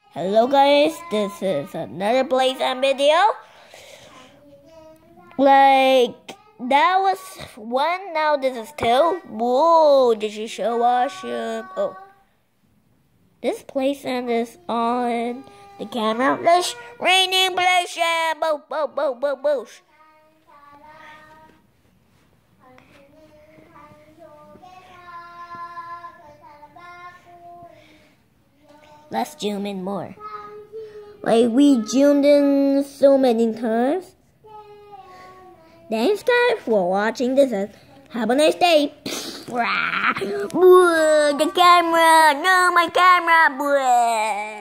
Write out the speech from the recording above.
Hello guys, this is another playtime video. Like, that was one, now this is two. Whoa, this is so awesome. Oh, this playtime is on the camera. Let's raining playtime. Boom, boom, boom, boom, boom. Let's zoom in more. Like, we zoomed in so many times. Thanks guys for watching this. Have a nice day. The camera, no, my camera.